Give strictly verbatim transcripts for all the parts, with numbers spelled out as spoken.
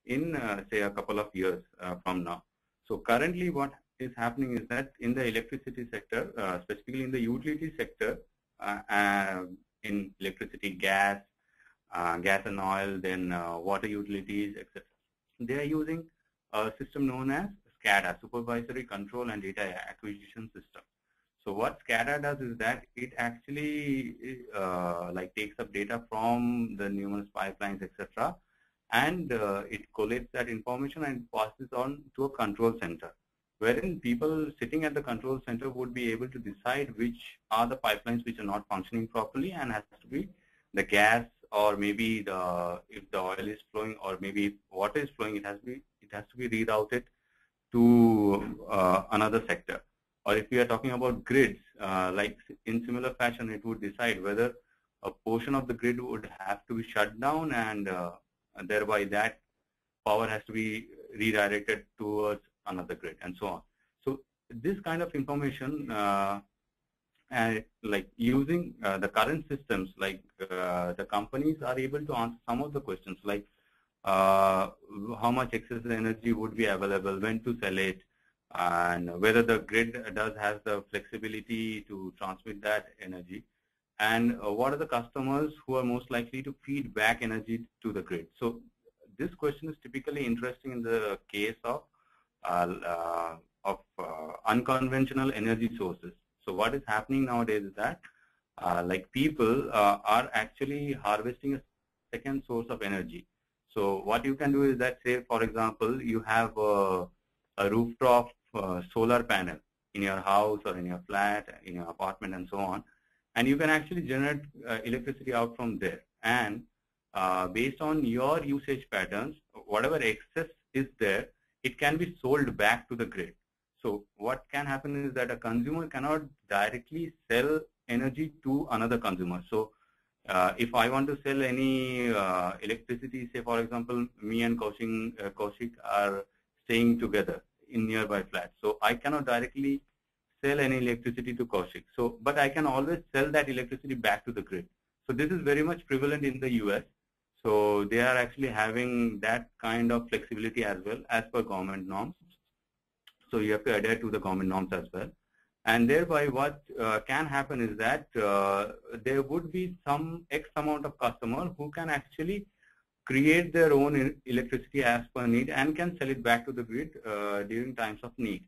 in uh, say a couple of years uh, from now. So currently what is happening is that in the electricity sector, uh, specifically in the utility sector, uh, uh, in electricity, gas, uh, gas and oil, then uh, water utilities, et cetera. They are using a system known as SCADA, Supervisory Control and Data Acquisition System. So what SCADA does is that it actually uh, like takes up data from the numerous pipelines, et cetera, and uh, it collates that information and passes on to a control center, wherein people sitting at the control center would be able to decide which are the pipelines which are not functioning properly and has to be the gas, or maybe the if the oil is flowing, or maybe if water is flowing, it has to be it has to be rerouted to uh, another sector. Or if we are talking about grids, uh, like in similar fashion, it would decide whether a portion of the grid would have to be shut down, and, uh, and thereby that power has to be redirected towards another grid, and so on. So this kind of information, uh, and like using uh, the current systems, like uh, the companies are able to answer some of the questions, like uh, how much excess energy would be available, when to sell it, and whether the grid does has the flexibility to transmit that energy, and uh, what are the customers who are most likely to feed back energy to the grid. So this question is typically interesting in the case of uh, uh, of uh, unconventional energy sources. So what is happening nowadays is that uh, like people uh, are actually harvesting a second source of energy. So what you can do is that, say for example, you have a, a rooftop uh, solar panel in your house or in your flat, in your apartment, and so on, and you can actually generate uh, electricity out from there. And uh, based on your usage patterns, whatever excess is there, it can be sold back to the grid. So what can happen is that a consumer cannot directly sell energy to another consumer. So uh, if I want to sell any uh, electricity, say for example, me and Kaushik, uh, Kaushik are staying together in nearby flats. So I cannot directly sell any electricity to Kaushik. So, but I can always sell that electricity back to the grid. So this is very much prevalent in the U S. So they are actually having that kind of flexibility as well as per government norms. So you have to adhere to the government norms as well. And thereby what uh, can happen is that uh, there would be some X amount of customer who can actually create their own electricity as per need and can sell it back to the grid uh, during times of need.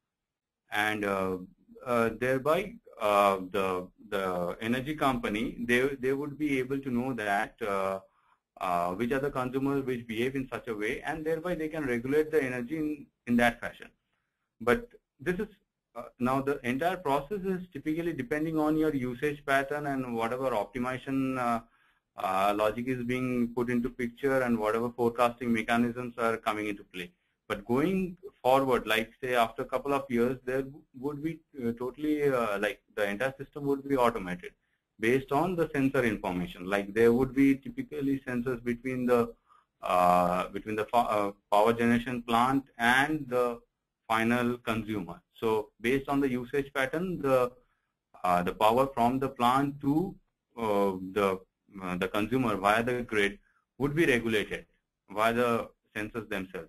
And uh, uh, thereby uh, the, the energy company, they, they would be able to know that uh, uh, which are the consumers which behave in such a way, and thereby they can regulate the energy in, in that fashion. But this is uh, now the entire process is typically depending on your usage pattern and whatever optimization uh, uh, logic is being put into picture and whatever forecasting mechanisms are coming into play. But going forward, like say after a couple of years, there would be uh, totally uh, like the entire system would be automated based on the sensor information. Like there would be typically sensors between the uh, between the uh, power generation plant and the final consumer. So based on the usage pattern, the uh, the power from the plant to uh, the uh, the consumer via the grid would be regulated via the sensors themselves,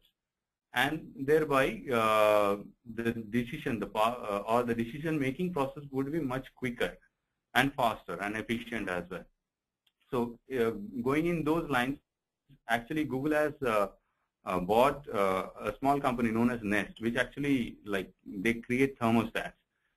and thereby uh, the decision, the uh, or the decision making process would be much quicker and faster and efficient as well. So uh, going in those lines, actually Google has uh, uh, bought uh, a small company known as Nest, which actually like they create thermostats.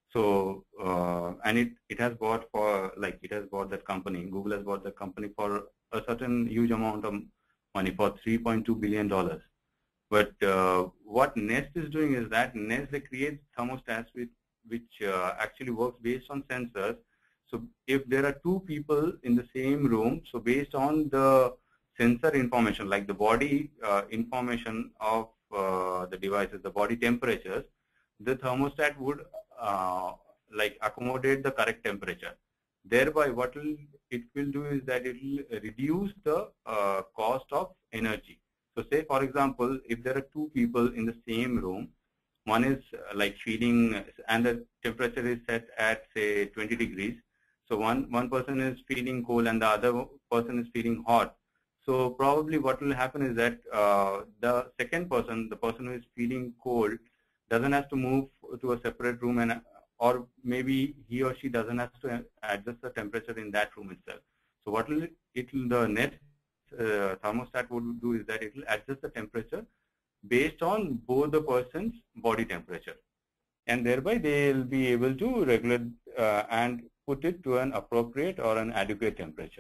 So uh, and it it has bought for like it has bought that company. Google has bought the company for a certain huge amount of money, for three point two billion dollars. But uh, what Nest is doing is that Nest they create thermostats with which uh, actually works based on sensors. So if there are two people in the same room, so based on the sensor information, like the body uh, information of uh, the devices, the body temperatures, the thermostat would uh, like accommodate the correct temperature. Thereby, what will it will do is that it will reduce the uh, cost of energy. So say, for example, if there are two people in the same room, one is uh, like feeding, and the temperature is set at say twenty degrees. So one, one person is feeling cold and the other person is feeling hot. So probably what will happen is that uh, the second person, the person who is feeling cold, doesn't have to move to a separate room, and or maybe he or she doesn't have to adjust the temperature in that room itself. So what will it, it the net uh, thermostat would do is that it will adjust the temperature based on both the person's body temperature, and thereby they will be able to regulate uh, and put it to an appropriate or an adequate temperature.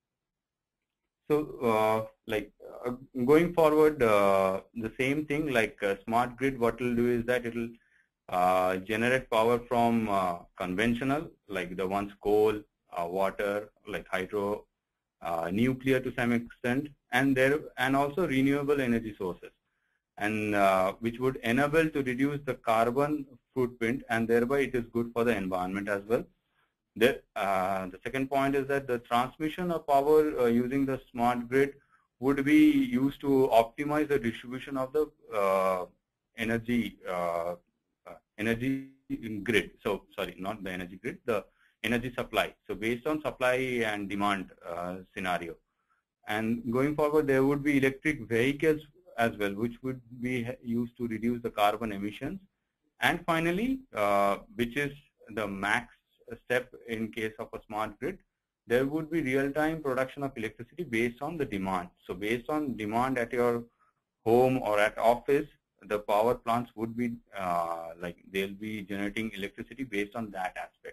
So uh, like uh, going forward, uh, the same thing like uh, smart grid, what it will do is that it will uh, generate power from uh, conventional, like the ones coal, uh, water, like hydro, uh, nuclear to some extent, and there and also renewable energy sources, and uh, which would enable to reduce the carbon footprint, and thereby it is good for the environment as well. The, uh, the second point is that the transmission of power uh, using the smart grid would be used to optimize the distribution of the uh, energy uh, uh, energy grid. So sorry, not the energy grid, the energy supply. So based on supply and demand uh, scenario. And going forward, there would be electric vehicles as well, which would be used to reduce the carbon emissions. And finally, uh, which is the max step in case of a smart grid, there would be real-time production of electricity based on the demand. So based on demand at your home or at office, the power plants would be uh, like they'll be generating electricity based on that aspect.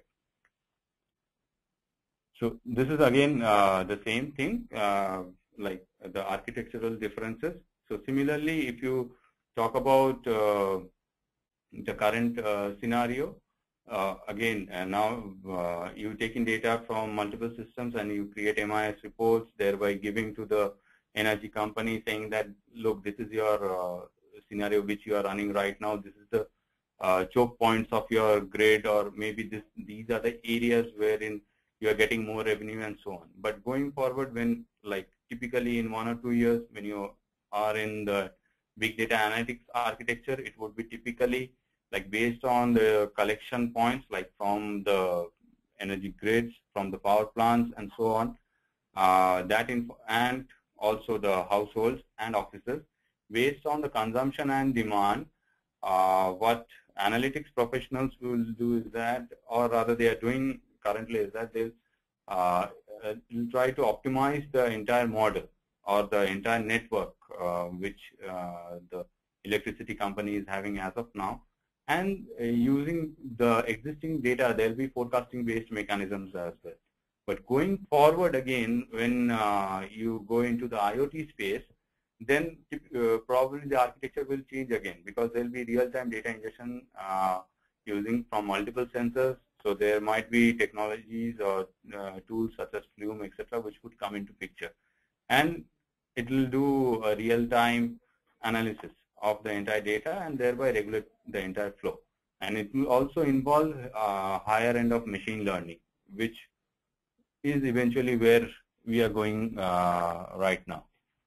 So this is again uh, the same thing, uh, like the architectural differences. So similarly, if you talk about uh, the current uh, scenario, uh, again, uh, now uh, you take in data from multiple systems and you create M I S reports, thereby giving to the energy company saying that, look, this is your uh, scenario which you are running right now. This is the uh, choke points of your grid, or maybe this, these are the areas wherein you are getting more revenue and so on. But going forward, when like typically in one or two years, when you are in the big data analytics architecture, it would be typically like based on the collection points, like from the energy grids, from the power plants and so on, uh, that info, and also the households and offices, based on the consumption and demand, uh, what analytics professionals will do is that, or rather they are doing currently, is that they'll uh, uh, try to optimize the entire model or the entire network uh, which uh, the electricity company is having as of now. And uh, using the existing data, there'll be forecasting based mechanisms as well. But going forward again, when uh, you go into the IoT space, then uh, probably the architecture will change again, because there'll be real-time data ingestion uh, using from multiple sensors. So there might be technologies or uh, tools such as Flume, et cetera, which would come into picture, and it will do a real-time analysis of the entire data and thereby regulate the entire flow. And it will also involve uh, higher end of machine learning, which is eventually where we are going uh, right now.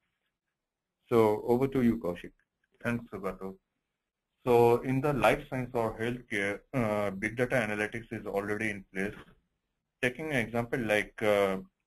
So over to you, Kaushik. Thanks, Sugato. So in the life science or healthcare, uh, big data analytics is already in place. Taking an example like uh,